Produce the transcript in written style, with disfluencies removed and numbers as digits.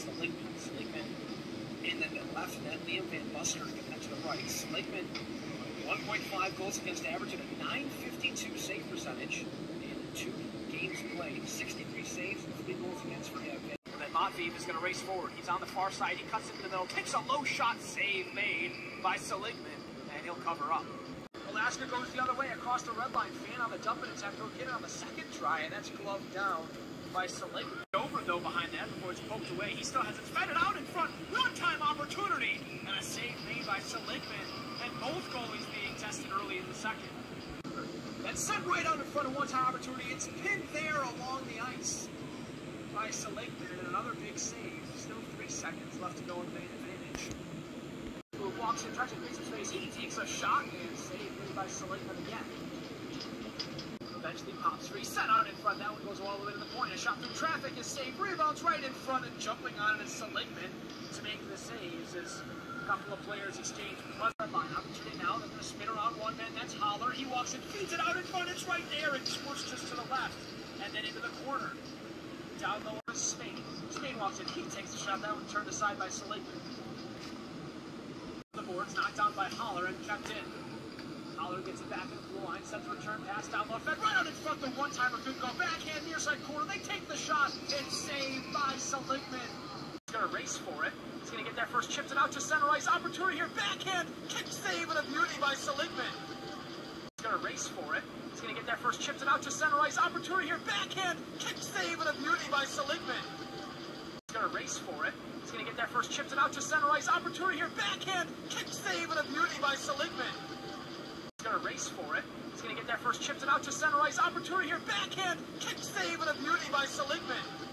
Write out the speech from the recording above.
Seligman. Seligman in the left net. Liam Van Buster giving that to the right. Seligman, 1.5 goals against average and a .952 save percentage in 2 games played. 63 saves and 3 goals against for him. And then Matveev is going to race forward. He's on the far side. He cuts into the middle. Takes a low shot save made by Seligman, and he'll cover up. Alaska goes the other way across the red line. Fan on the dumping attempt. He'll get it on the second try, and that's gloved down by Seligman. Over, though, behind that before it's poked away. He still has it fed it out in front. One-time opportunity. And a save made by Seligman. And both goalies being tested early in the second. That's sent right out in front of one-time opportunity. It's pinned there along the ice by Seligman. And another big save. Still 3 seconds left to go in the main advantage. Who walks in, tries to create some space. He takes a shot and save made by Seligman again. Eventually pops free, set out in front. That one goes all the way to the point. A shot through traffic is saved. Rebounds right in front and jumping on it is Seligman to make the saves as a couple of players exchange red line. Opportunity now. They're going to spin around one man. That's Holler. He walks in, feeds it out in front. It's right there. It squirts just to the left and then into the corner. Down low is Spain. Spain walks in. He takes the shot. That one turned aside by Seligman. The boards knocked down by Holler and kept in. Holler gets it back in the blue line, sends a return pass down low, fed right out in front. The one-timer could go backhand near side corner. They take the shot. It's saved by Seligman. He's going to race for it. He's going to get there first, chips it out to center ice. Opportunity here, backhand, kick save and a beauty by Seligman. He's going to race for it. He's going to get there first, chips it out to center ice. Opportunity here, backhand, kick save and a beauty by Seligman. He's going to race for it. He's going to get there first, chips it out to center ice. Opportunity here, backhand, kick save and a beauty by Seligman. Going to race for it. He's going to get there first, chips it out to center ice. Opportunity here, backhand, kick save and a beauty by Seligman.